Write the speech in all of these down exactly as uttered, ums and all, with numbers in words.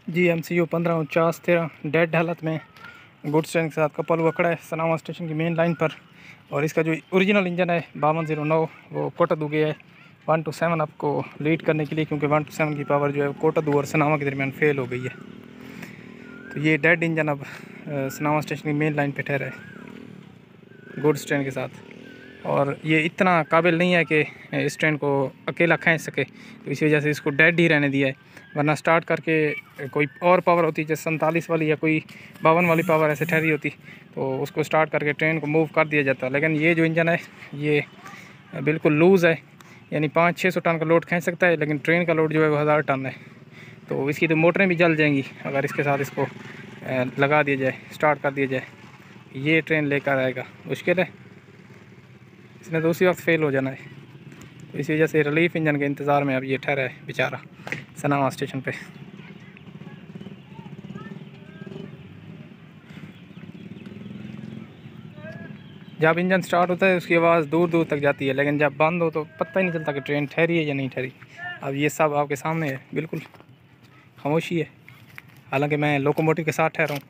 G M C you पंद्रह उनचास तेरह डेड हालत में गुड्स ट्रेन के साथ कपल हुआ खड़ा है सनामा स्टेशन की मेन लाइन पर। और इसका जो ओरिजिनल इंजन है बावन जीरो नौ वो कोटदू गया है वन टू सेवन आपको लीड करने के लिए, क्योंकि वन टू सेवन की पावर जो है कोटदू और सनामा के दरमियान फेल हो गई है। तो ये डेड इंजन अब सनामा स्टेशन की मेन लाइन पर ठहरा है गुड्स ट्रेन के साथ। और ये इतना काबिल नहीं है कि इस ट्रेन को अकेला खींच सके, तो इसी वजह से इसको डेड ही रहने दिया है। वरना स्टार्ट करके कोई और पावर होती जैसे सैंतालीस वाली या कोई बावन वाली पावर ऐसे ठहरी होती तो उसको स्टार्ट करके ट्रेन को मूव कर दिया जाता। लेकिन ये जो इंजन है ये बिल्कुल लूज़ है, यानी पाँच छः सौ टन का लोड खींच सकता है, लेकिन ट्रेन का लोड जो है वो हज़ार टन है। तो इसकी तो मोटरें भी जल जाएंगी अगर इसके साथ इसको लगा दिया जाए, स्टार्ट कर दिया जाए। ये ट्रेन लेकर आएगा मुश्किल है, इसने तो उसी वक्त फेल हो जाना है। तो इसी वजह से रिलीफ इंजन के इंतज़ार में अब ये ठहरा है बेचारा सनामा स्टेशन पे। जब इंजन स्टार्ट होता है उसकी आवाज़ दूर दूर तक जाती है, लेकिन जब बंद हो तो पता ही नहीं चलता कि ट्रेन ठहरी है या नहीं ठहरी। अब ये सब आपके सामने है, बिल्कुल खामोशी है, हालांकि मैं लोकोमोटिव के साथ ठहरा हूँ।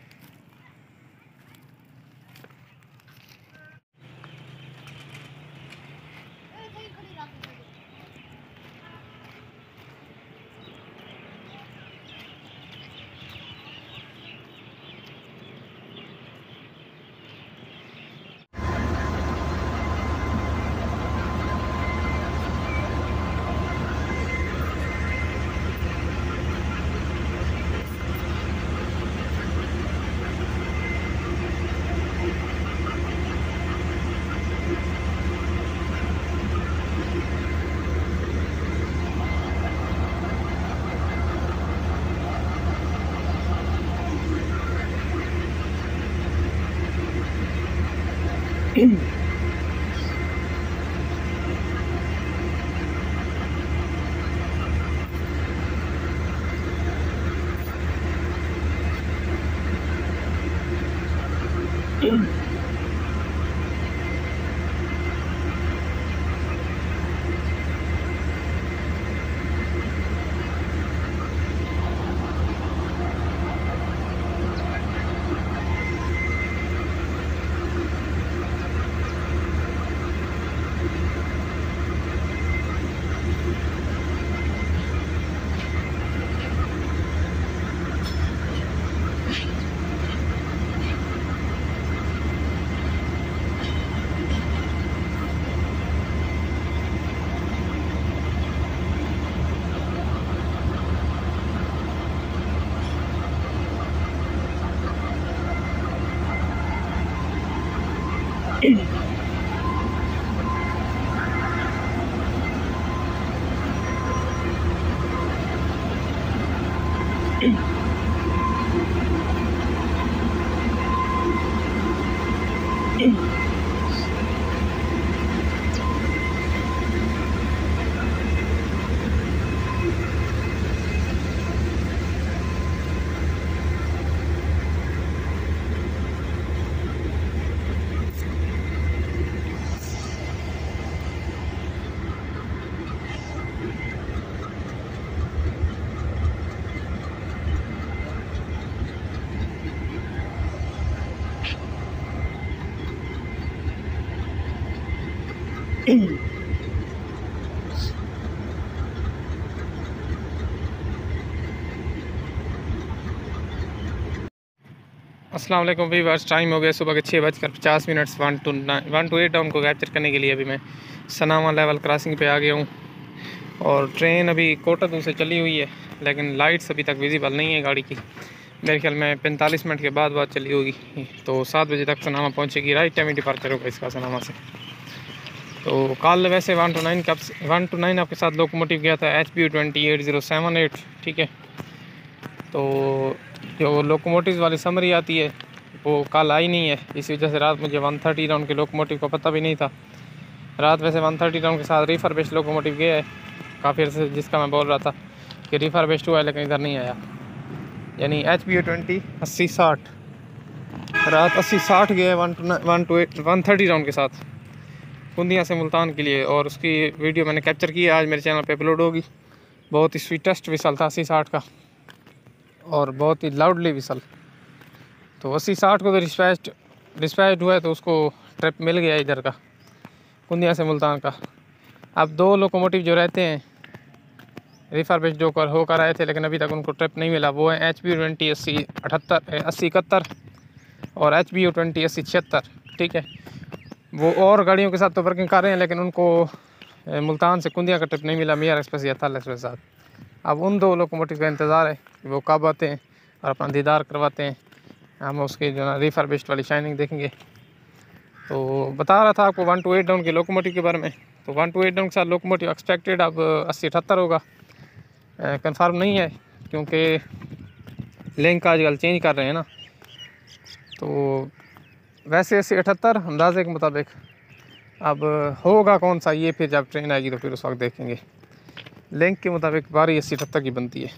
अस्सलाम वालेकुम वीवर्स, टाइम हो गया सुबह के छः बजकर पचास minute. One two nine one two eight down को कैप्चर करने के लिए अभी मैं सनामा लेवल क्रॉसिंग पे आ गया हूँ। और ट्रेन अभी कोटदू से चली हुई है, लेकिन लाइट्स अभी तक विजिबल नहीं है गाड़ी की। मेरे ख्याल में पैंतालीस मिनट के बाद बाद चली होगी, तो सात बजे तक सनामा पहुँचेगी। राइट टाइम डिपार्चर होगा इसका सनामा से। तो कल वैसे वन टू नाइन का वन टू नाइन आपके साथ लोकोमोटिव गया था H P twenty eight zero seven eight, ठीक है। तो जो लोकोमोटिव वाली समरी आती है वो कल आई नहीं है, इसी वजह से रात मुझे वन थर्टी राउंड के लोकोमोटिव का पता भी नहीं था। रात वैसे वन थर्टी राउंड के साथ रिफर्बिश्ड लोकोमोटिव गया है काफ़ी अर्से, जिसका मैं बोल रहा था कि रिफर्बिश्ड हुआ है, लेकिन इधर नहीं आया। यानी एच पी ट्वेंटी अस्सी साठ रात अस्सी साठ गया one two one two eight one thirty round के साथ कुंदिया से मुल्तान के लिए। और उसकी वीडियो मैंने कैप्चर की है, आज मेरे चैनल पे अपलोड होगी। बहुत ही स्वीटेस्ट विसल था अस्सी साठ का। और बहुत ही लाउडली विसल। तो अस्सी साठ को तो डिस्पैच डिस्पैच हुआ है, तो उसको ट्रिप मिल गया इधर का, कुंदिया से मुल्तान का। अब दो लोकोमोटिव जो रहते हैं रिफर्बिश जो कर होकर आए थे, लेकिन अभी तक उनको ट्रिप नहीं मिला, वो है एच बी ट्वेंटी अस्सी अठहत्तर अस्सी इकहत्तर और एच बी यू ट्वेंटी अस्सी छिहत्तर। ठीक है, वो और गाड़ियों के साथ तो वर्किंग कर रहे हैं, लेकिन उनको मुल्तान से कुंदिया का ट्रिप नहीं मिला, मियार एक्सप्रेस या थल एक्सप्रेस साथ। अब उन दो लोकोमोटिव का इंतज़ार है कि वो कब आते हैं और अपना दीदार करवाते हैं, हम उसकी जो ना रिफर्बिश्ड वाली शाइनिंग देखेंगे। तो बता रहा था आपको वन टू एट डाउन के लोकोमोटिव के बारे में। तो वन टू एट डाउन के साथ लोकोमोटिव एक्सपेक्टेड अब अस्सी अठहत्तर होगा, कंफर्म नहीं है क्योंकि लिंक आजकल चेंज कर रहे हैं ना। तो वैसे अस्सी अठहत्तर अंदाजे के मुताबिक, अब होगा कौन सा ये फिर जब ट्रेन आएगी तो फिर उस वक्त देखेंगे। लिंक के मुताबिक बारी अस्सी अठहत्तर की बनती है।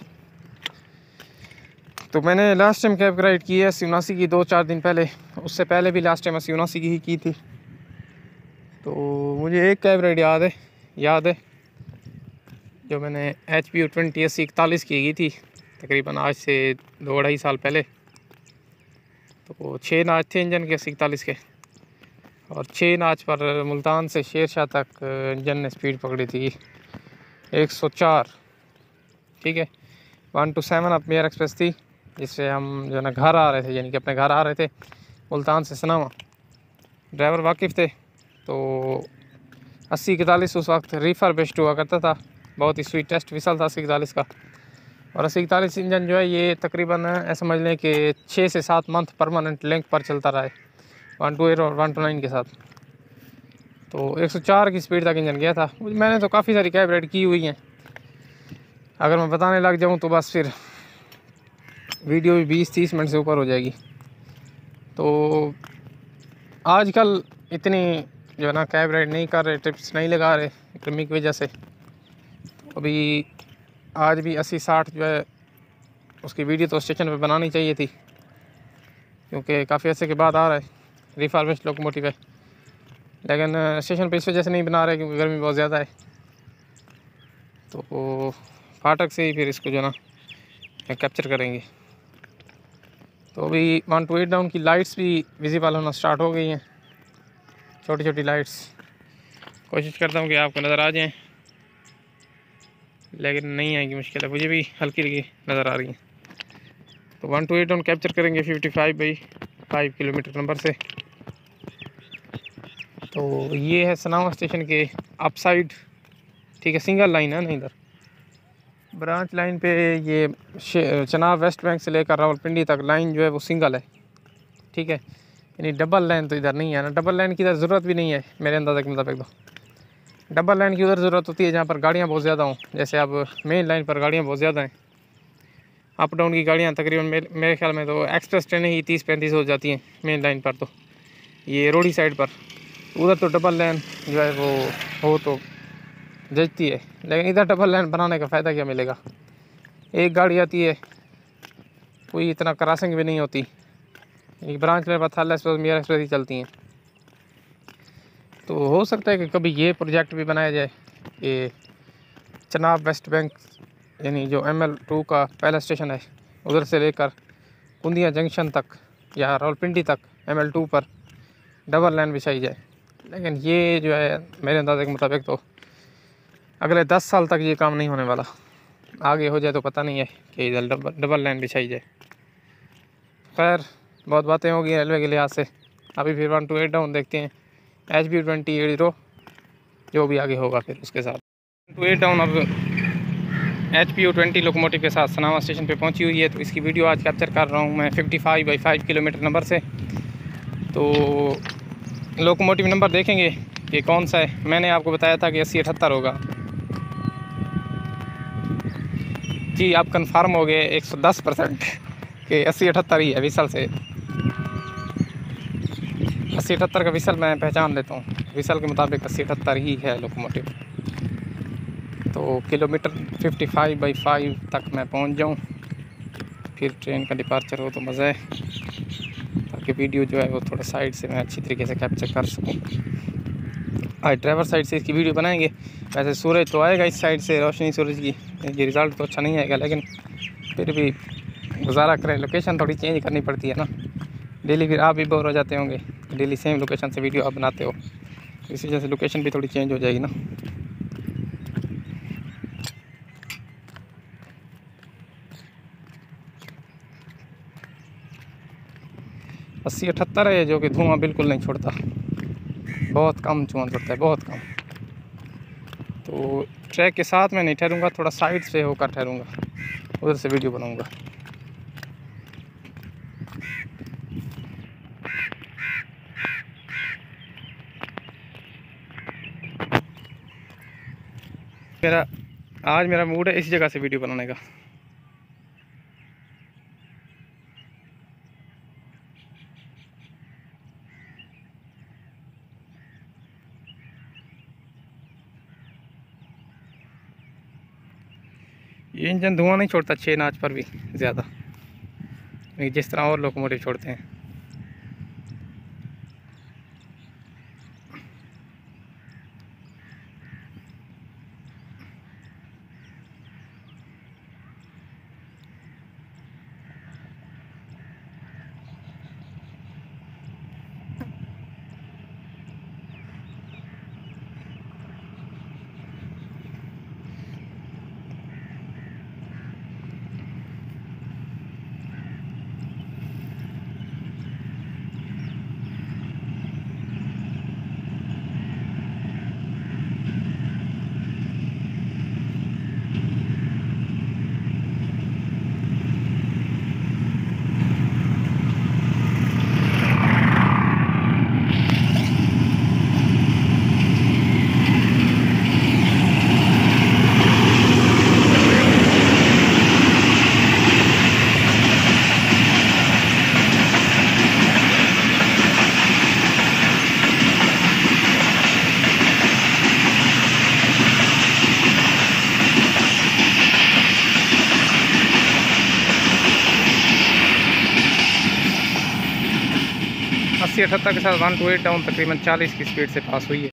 तो मैंने लास्ट टाइम कैब राइड की है अस्सी उनासी की, दो चार दिन पहले, उससे पहले भी लास्ट टाइम अस्सी उनासी की ही की थी। तो मुझे एक कैब राइड याद है याद है जो मैंने एच पी यू ट्वेंटी अस्सी इकतालीस की की थी, तकरीबन आज से दो ढाई साल पहले। तो छः नाच थे इंजन के अस्सी इकतालीस के, और छः नाच पर मुल्तान से शेर शाह तक इंजन ने स्पीड पकड़ी थी एक सौ चार। ठीक है, वन टू सेवन अप मेयर एक्सप्रेस थी, जिससे हम जो ना घर आ रहे थे, यानी कि अपने घर आ रहे थे मुल्तान से सनामा। ड्राइवर वाकिफ़ थे। तो अस्सी इकतालीस उस वक्त रिफर्बिश्ड हुआ करता था, बहुत ही स्वीट टेस्ट विसल था अस्सी इकतालीस का। और अस्सी इकतालीस इंजन जो है ये तकरीबन ऐसा समझ लें कि छः से सात मंथ परमानेंट लिंक पर चलता रहा है वन टू एट और वन टू नाइन के साथ। तो एक सौ चार की स्पीड तक इंजन गया था। मैंने तो काफ़ी सारी कैब राइड की हुई हैं, अगर मैं बताने लग जाऊं तो बस फिर वीडियो भी बीस तीस मिनट से ऊपर हो जाएगी। तो आजकल इतनी जो है ना कैब राइड नहीं कर रहे, ट्रिप्स नहीं लगा रहे गर्मी की वजह से। अभी आज भी अस्सी साठ जो है उसकी वीडियो तो स्टेशन पे बनानी चाहिए थी, क्योंकि काफ़ी अर्से के बाद आ रहा है रिफर्बिश्ड लोकोमोटिव है, लेकिन स्टेशन पे इस वजह से नहीं बना रहे क्योंकि गर्मी बहुत ज़्यादा है। तो फाटक से ही फिर इसको जो ना कैप्चर करेंगे। तो अभी वन टू एट डाउन की लाइट्स भी विजिबल होना स्टार्ट हो गई हैं, छोटी छोटी लाइट्स। कोशिश करता हूँ कि आपको नज़र आ जाएं, लेकिन नहीं आएगी, मुश्किल है, मुझे भी हल्की हल्की नज़र आ रही हैं। तो one two eight down capture करेंगे fifty five by five kilometre number से। तो ये है सनामा स्टेशन के अप साइड। ठीक है, सिंगल लाइन है ना, इधर ब्रांच लाइन पे ये चनाब वेस्ट बैंक से लेकर रावलपिंडी तक लाइन जो है वो सिंगल है। ठीक है, यानी डबल लाइन तो इधर नहीं है ना, डबल लाइन की इधर ज़रूरत भी नहीं है मेरे अंदाज़े के मुताबिक। तो डबल लाइन की उधर ज़रूरत होती है जहाँ पर गाड़ियाँ बहुत ज़्यादा हों, जैसे अब मेन लाइन पर गाड़ियाँ बहुत ज़्यादा हैं, अप डाउन की गाड़ियाँ तकरीबन मेरे मेरे ख्याल में तो एक्सप्रेस ट्रेनें ही तीस पैंतीस हो जाती हैं मेन लाइन पर। तो ये रोडी साइड पर उधर तो डबल लाइन जो है वो हो तो जचती है, लेकिन इधर डबल लाइन बनाने का फ़ायदा क्या मिलेगा। एक गाड़ी आती है, कोई इतना क्रॉसिंग भी नहीं होती, एक ब्रांच में थल एक्सप्रेस मियार एक्सप्रेस ही चलती हैं। तो हो सकता है कि कभी ये प्रोजेक्ट भी बनाया जाए कि चनाब वेस्ट बैंक यानी जो एम एल टू का पहला स्टेशन है उधर से लेकर कुंदिया जंक्शन तक या रावलपिंडी तक एम एल टू पर डबल लाइन बिछाई जाए। लेकिन ये जो है मेरे अंदाजे के मुताबिक तो अगले दस साल तक ये काम नहीं होने वाला, आगे हो जाए तो पता नहीं है कि इधर डबल डबल लाइन बिछाई जाए। खैर बहुत बातें होगी रेलवे के लिहाज से। अभी फिर वन टू एट डाउन देखते हैं, H B twenty eight zero जो भी आगे होगा फिर उसके साथ। टू एट डाउन अब H P U twenty locomotive के साथ सनामा स्टेशन पे पहुंची हुई है। तो इसकी वीडियो आज कैप्चर कर रहा हूं मैं fifty five by five kilometre number से। तो लोकोमोटिव नंबर देखेंगे कि कौन सा है। मैंने आपको बताया था कि अस्सी अठहत्तर होगा जी, आप कंफर्म हो गए एक सौ दस परसेंट कि अस्सी अठहत्तर ही है विसल से। अस्सी अठहत्तर का विसल मैं पहचान लेता हूँ, विसल के मुताबिक अस्सी अठहत्तर ही है लोकोमोटिव। तो kilometre fifty five by five तक मैं पहुँच जाऊँ, फिर ट्रेन का डिपार्चर हो तो मज़ा है, ताकि वीडियो जो है वो थोड़ा साइड से मैं अच्छी तरीके से कैप्चर कर सकूँ। आज ड्राइवर साइड से इसकी वीडियो बनाएंगे। वैसे सूरज तो आएगा इस साइड से, रोशनी सूरज की, ये रिज़ल्ट तो अच्छा नहीं आएगा, लेकिन फिर भी गुजारा करें। लोकेशन थोड़ी चेंज करनी पड़ती है ना, डेली फिर आप भी बोर हो जाते होंगे, डेली सेम लोकेशन से वीडियो आप बनाते हो, इसी वजह से लोकेशन भी थोड़ी चेंज हो जाएगी ना। अस्सी अठहत्तर है जो कि धुआं बिल्कुल नहीं छोड़ता, बहुत कम धुआं छोड़ता है, बहुत कम। तो ट्रैक के साथ में नहीं ठहरूंगा, थोड़ा साइड से होकर ठहरूंगा, उधर से वीडियो बनाऊंगा। मेरा आज मेरा मूड है इसी जगह से वीडियो बनाने का। ये इंजन धुआं नहीं छोड़ता छः नाच पर भी ज़्यादा, जिस तरह और लोकोमोटिव छोड़ते हैं। अस्सी अठहत्तर के साथ वन टू एट डाउन तकरीबन चालीस की स्पीड से पास हुई है।